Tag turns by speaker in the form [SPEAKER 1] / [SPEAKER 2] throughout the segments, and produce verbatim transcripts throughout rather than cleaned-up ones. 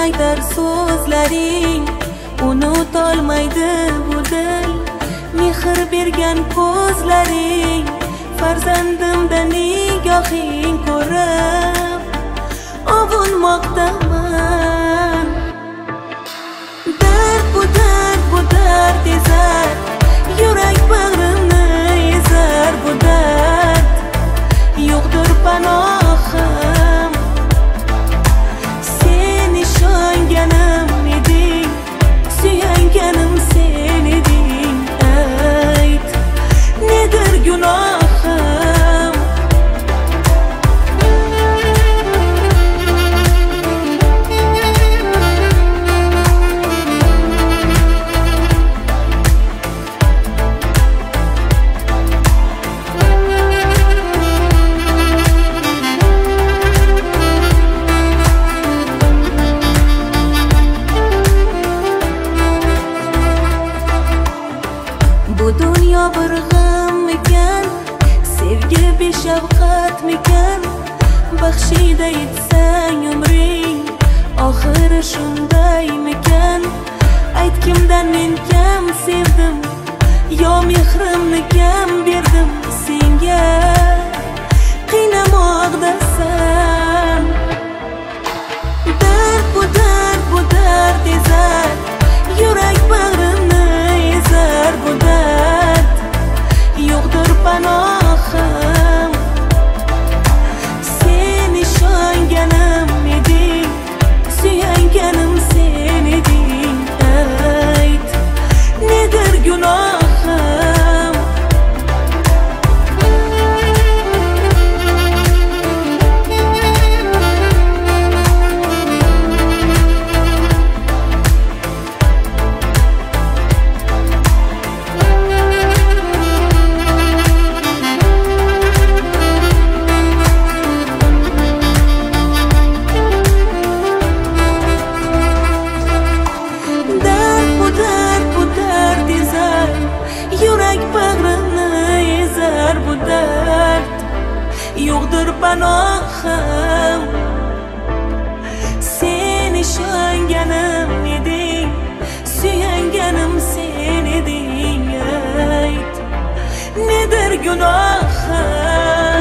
[SPEAKER 1] aytar so'zlaring unutolmaydi bu dil. Mehr bergan ko'zlaring farzandimda nigohing ko'rib ovunmoqdaman. Dard bu dard bu dard ezar, yurak bag'rimni ezar bu dard. Yo'qdir panohim, sen ishonganim eding, suyanganim sen eding. Ayt, nedir gunohim? Bu dunyo bir g'ammikan, sevgi beshafqatmikan? Baxshida etsang umring, oxiri shundaymikan? Ayt, kimdan men kam sevdim, yo mehrimni kam berdim senga? Qiynamoqdasan. Dard bu dard bu dard ezar, yurak bag'rimni ezar bu dard. Yo'qdir panohim, sen ishonganim eding, suyanganim sen eding. Ayt, nedir gunohim? Yurak bag'rimni ezar bu dard. Yo'qdir panohim, sen ishonganim eding, suyanganim sen eding. Ayt, nedir gunohim?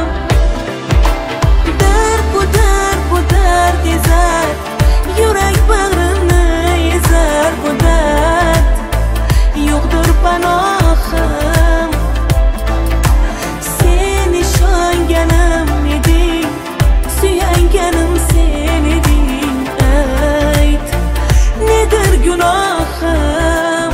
[SPEAKER 1] Dard bu dard bu dard ezar, yurak bag'rimni ezar bu dard. Yo'qdir panohim, sen ishonganim eding, suyanganim sen eding. Ayt, nedir gunohim?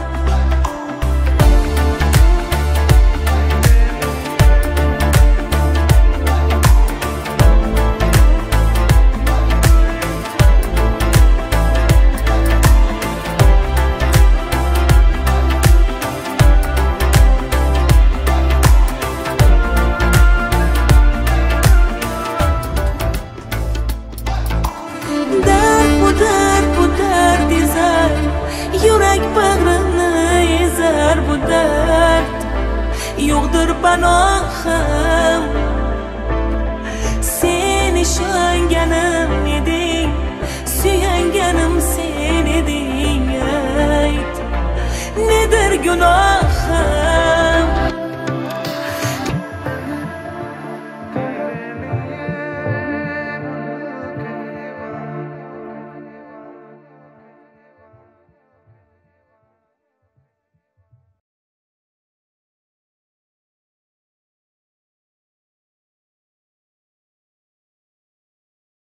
[SPEAKER 1] Yurak bag'rimni ezar bu dard. Yo'qdir panohim, sen ishonganim eding, suyanganim sen eding. Ayt, nedir gunohim?